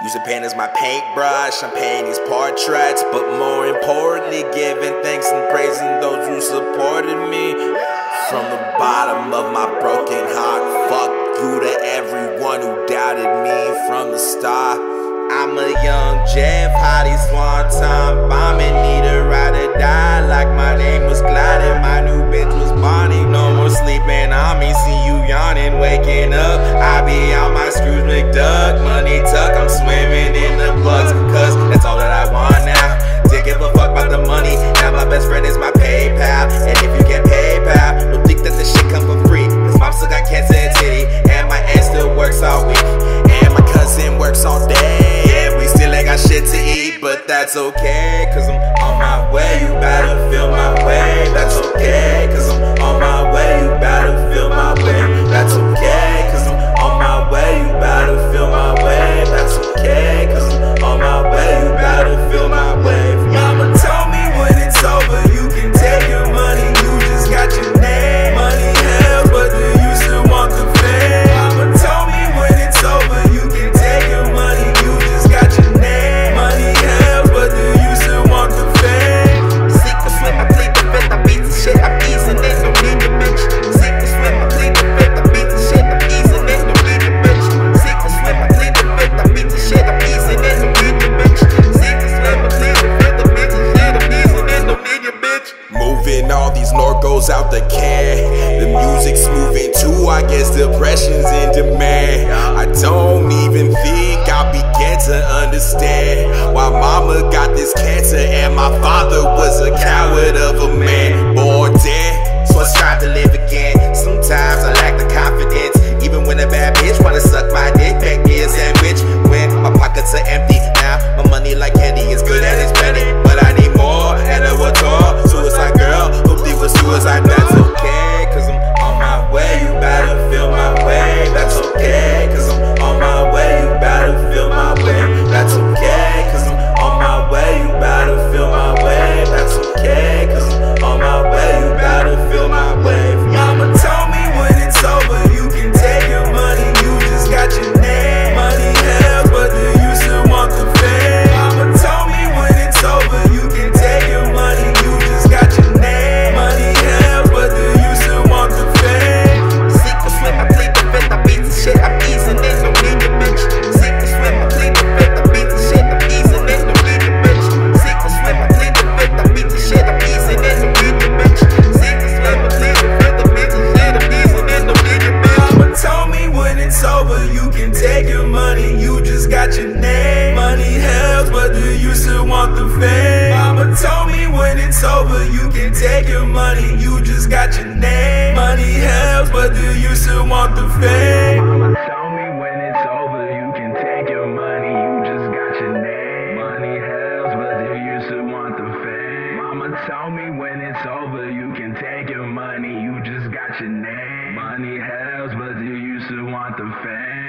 Using pen as my paintbrush, I'm painting these portraits, but more importantly, giving thanks and praising those who supported me. From the bottom of my broken heart, fuck you to everyone who doubted me from the start. I'm a young Jeff Hardy, swan-time bombing, need a ride or die like my name was Clyde and my new bitch was Bonnie. No more sleeping on me, see you yawning, waking up. I be on my Scrooge McDuck, money tuck, I'm swimming in the bucks, cause that's all that I want now. Didn't give a fuck about the money, now my best friend is my PayPal. And if you get PayPal, don't think that this shit come for free, cause mom still got cancer and titty, and my aunt still works all week, and my cousin works all day. Got shit to eat, but that's okay, cause I'm on my way, you better feel my way. That's okay, cause I'm on my way, you better feel my way. That's okay, cause I'm on my way, you better feel my way. That's okay, cause I'm on my way, you better feel my way. Mama told me when it's over, you can take your money, you just got your name. Money helps, but do you still want the fame? Mama told me when it's over, you can take your money, you just got your name. All these Norcos out the can. The music's moving too, I guess depression's in demand. I don't even think I began to understand why mama got this cancer and my father was a coward of a man. Born dead, so I strive to live again. Sometimes I lack the confidence, even when a bad bitch wanna suck my dick, pack me a sandwich when my pockets are empty. Now my money like candy is good and it's plenty, but I need more and I will talk. Suicide girl, hope they was suicide. That's okay, cause I'm on my way, you better feel my way. That's okay, cause I'm on my way, you better feel my way. That's okay, cause I'm on my way, you better feel my way. That's okay, cause I'm on my way, you better feel my way. Mama told me when it's over, you can take your money, you just got your name. Money helps, but do you still want the fame? Mama told me when it's over, you can take your money, you just got your name. Money helps, but do you still want the fame? Secret slim, I plead the fifth, I beat the shit, I'm easing in, don't need your bitch. Secret slim, I plead the fifth, I beat the shit, I'm easing in, don't need your bitch. Secret slim, I plead the fifth, I beat the shit, I'm easing in, don't need your bitch. Secret slim, I plead the fifth, I beat the shit, I'm easing in, don't need your bitch. Mama told me when it's over, you can take your money, you just got your name. Money helps, but do you still want the fame? Mama told me when it's over, you can take your money, you just got your name. Money helps, but do you still want the fame? Mama told me when it's over, you can take your money, you just got your name. Money helps, but do you still want the fame? Mama told me when it's over, you can take your money, you just got your name. Money helps, but do you still want the fame?